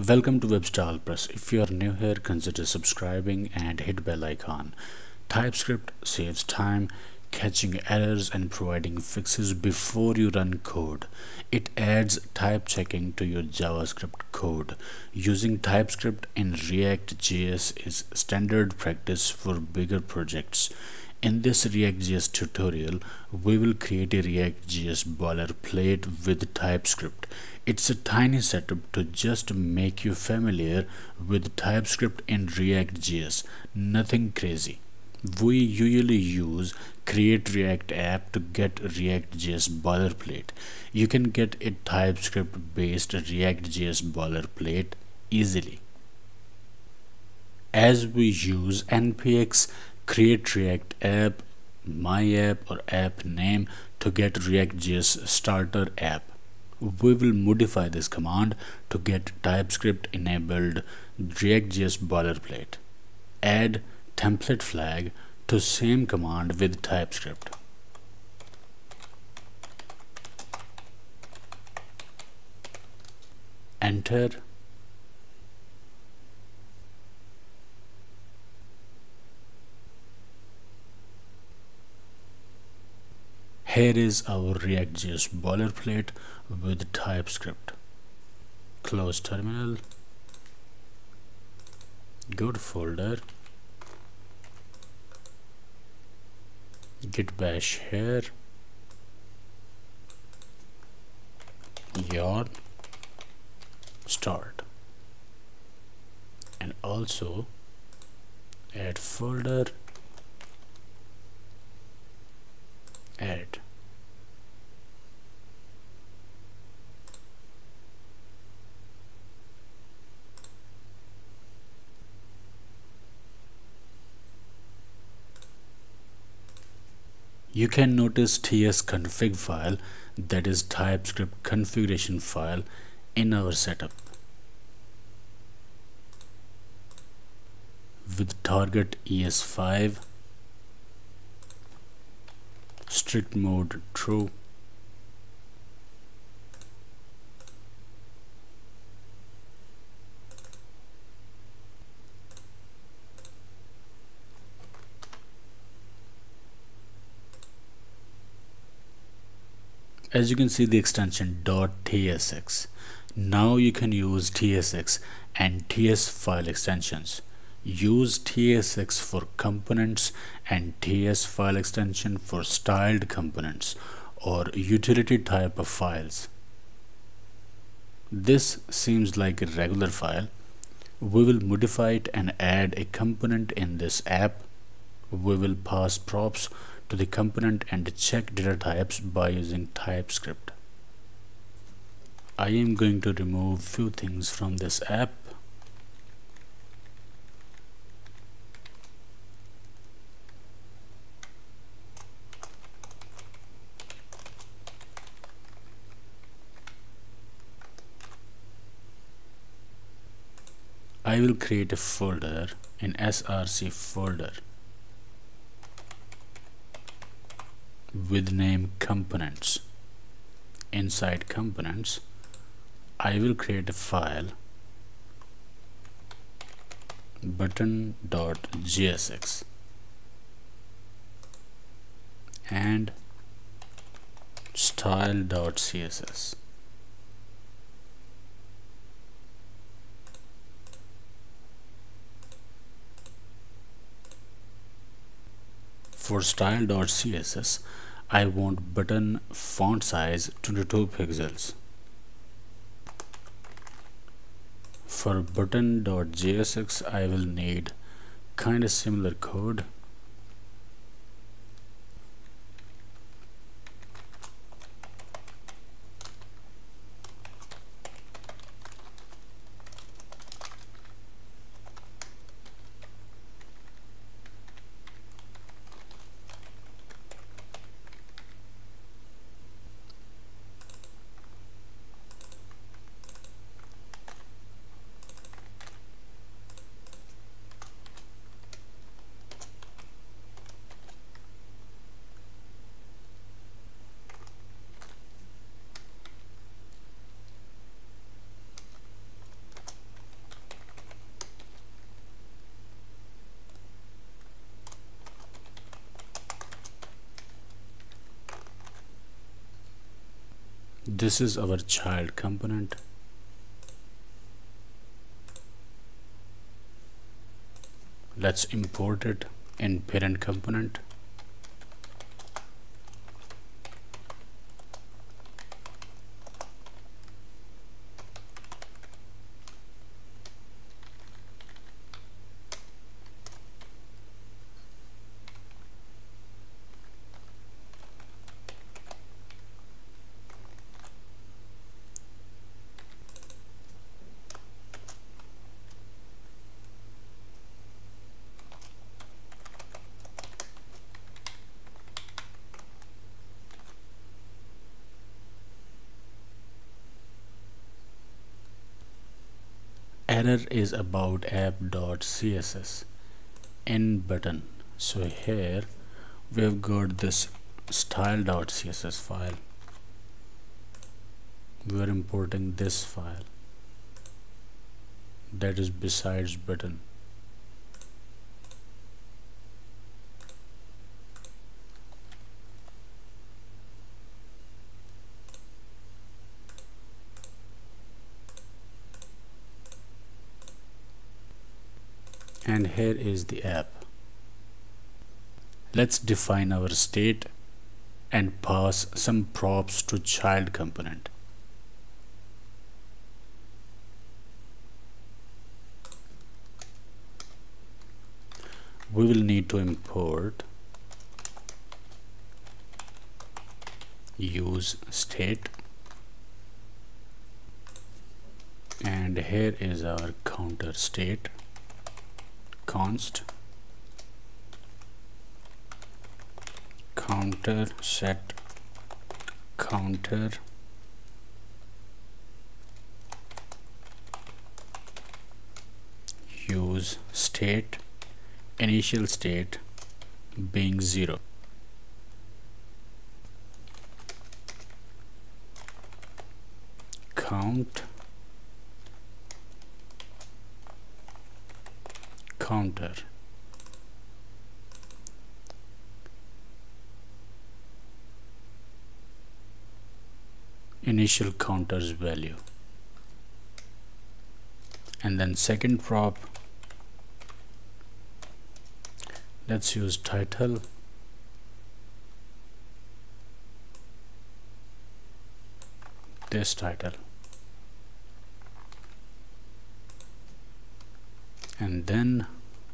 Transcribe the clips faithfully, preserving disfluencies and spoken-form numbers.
Welcome to WebStylePress. If you are new here, consider subscribing and hit bell icon. TypeScript saves time, catching errors and providing fixes before you run code. It adds type checking to your JavaScript code. Using TypeScript in ReactJS is standard practice for bigger projects. In this ReactJS tutorial, we will create a ReactJS boilerplate with TypeScript. It's a tiny setup to just make you familiar with TypeScript in ReactJS. Nothing crazy. We usually use create React app to get ReactJS boilerplate. You can get a TypeScript based ReactJS boilerplate easily. As we use npx create React app, my app or app name to get ReactJS starter app. We will modify this command to get TypeScript enabled ReactJS boilerplate. Add template flag to same command with TypeScript. Enter. Here is our ReactJS boilerplate with TypeScript. Close terminal. Go to folder. Git bash here. Yarn. Start. And also add folder. Add. You can notice tsconfig file, that is TypeScript configuration file, in our setup. With target E S five, strict mode true, as you can see the extension .tsx. Now you can use T S X and T S file extensions. Use T S X for components and T S file extension for styled components or utility type of files. This seems like a regular file. We will modify it and add a component in this app. We will pass props to the component and check data types by using TypeScript. I am going to remove few things from this app. I will create a folder in src folder with name components. Inside components, I will create a file button.jsx and style.css. For style.css, I want button font size twenty-two pixels. For button.jsx, I will need kind of similar code. This is our child component. Let's import it in parent component. Error is about app.css in button. So here we've got this style.css file. We are importing this file that is besides button. And here is the app. Let's define our state and pass some props to child component. We will need to import use state, and here is our counter state. Const counter set counter use state, initial state being zero. Count counter initial counter's value, and then second prop, let's use title, this title, and then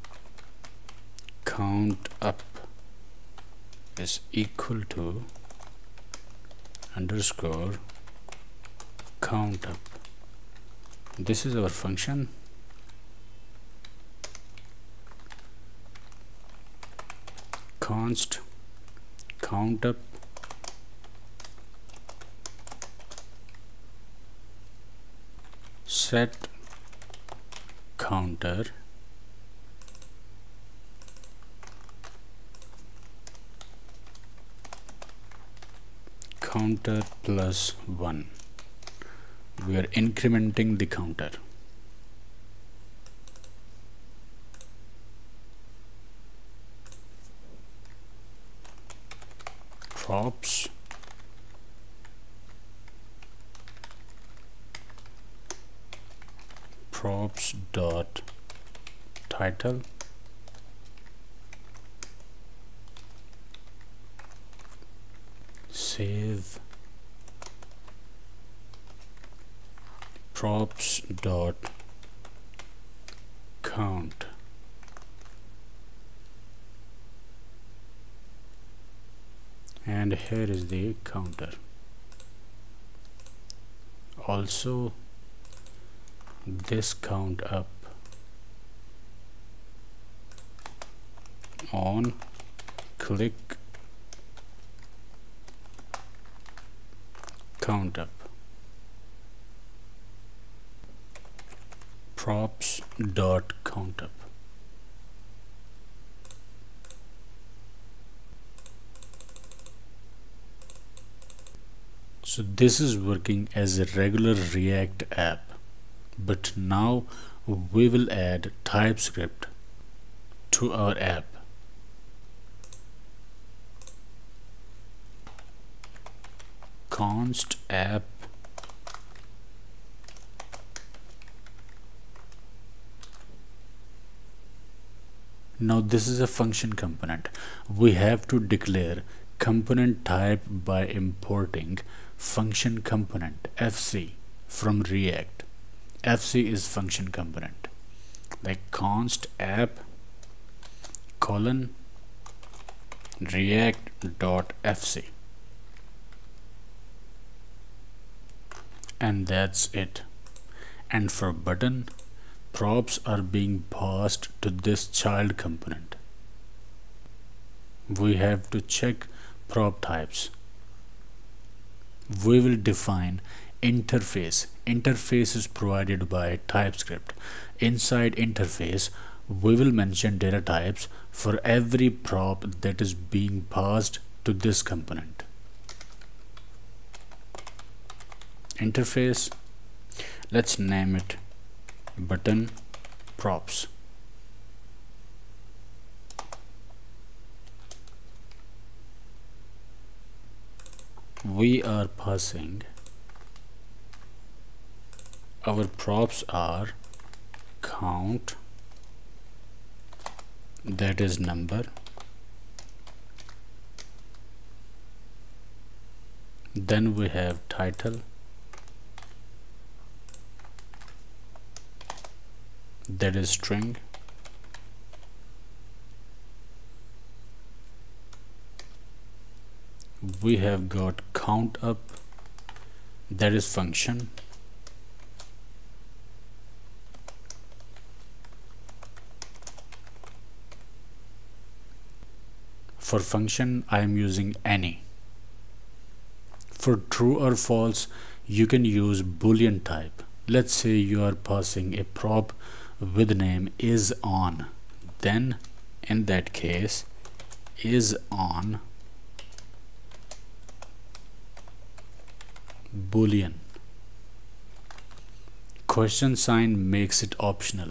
count up is equal to underscore count up. This is our function. Const count up set counter counter plus one. We are incrementing the counter. Props props dot title save props dot count and here is the counter. Also this count up on click count up props dot count up. So this is working as a regular React app, but now we will add TypeScript to our app. const app now this is a function component. We have to declare component type by importing function component fc from React. Fc is function component, like const app colon react dot fc, and that's it. And for button, props are being passed to this child component. We have to check prop types. We will define interface. Interface is provided by TypeScript. Inside interface, we will mention data types for every prop that is being passed to this component. Interface, let's name it button props. We are passing our props are count, that is number, then we have title, that is string, we have got count up, that is function, for function I am using any. For true or false, you can use boolean type. Let's say you are passing a prop with name is on, then in that case is on boolean. Question sign makes it optional.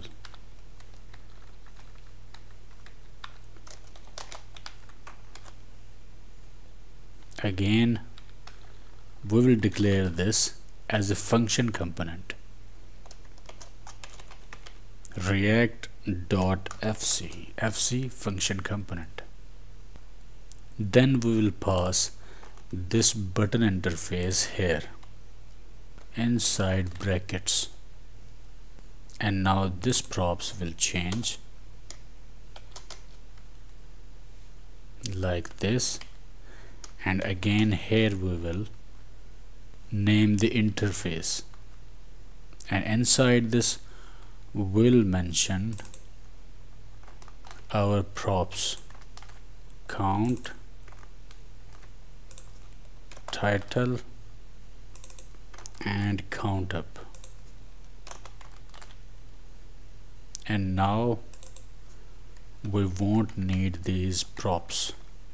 Again, we will declare this as a function component, react.fc, fc function component. Then we will pass this button interface here inside brackets, and now this props will change like this. And again here we will name the interface, and inside this we'll mention our props count, title and count up. And now we won't need these props.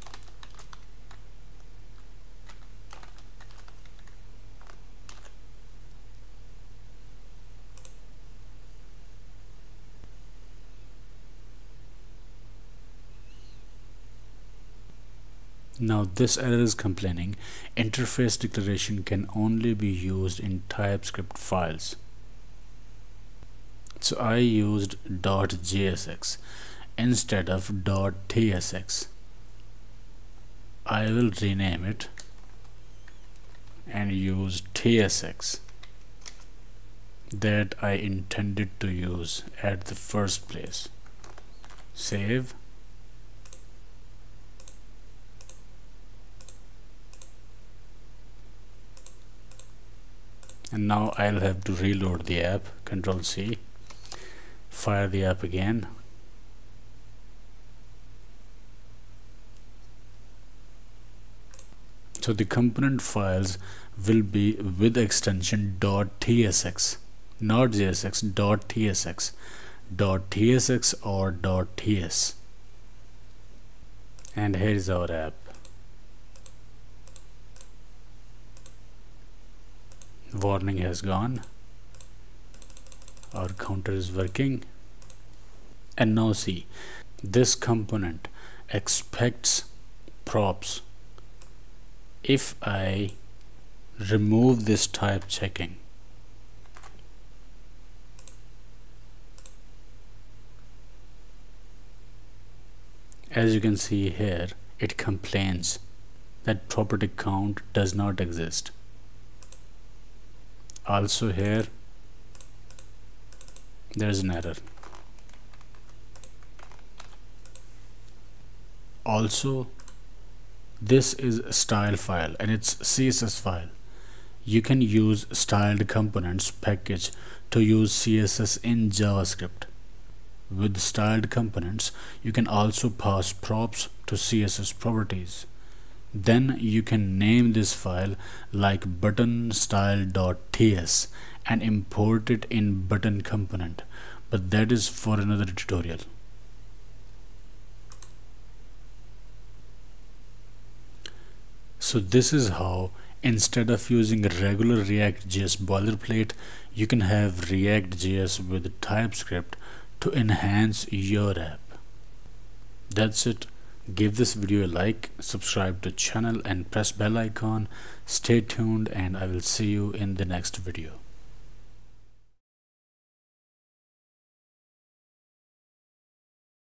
Now this error is complaining interface declaration can only be used in TypeScript files. So I used .jsx instead of .tsx. I will rename it and use tsx that I intended to use at the first place. Save. And now I'll have to reload the app. Control C, fire the app again. So the component files will be with extension .tsx, not .jsx, .tsx, .tsx or .ts. And here is our app. Warning has gone. Our counter is working. And now see, this component expects props if I remove this type checking. As you can see here, it complains that property count does not exist. Also here, there's an error. Also, this is a style file and it's C S S file. You can use styled components package to use C S S in JavaScript. With styled components, you can also pass props to C S S properties. Then you can name this file like button style.ts and import it in button component, but that is for another tutorial. So this is how, instead of using a regular ReactJS boilerplate, you can have ReactJS with TypeScript to enhance your app. That's it. Give this video a like, subscribe to channel and press bell icon. Stay tuned and I will see you in the next video.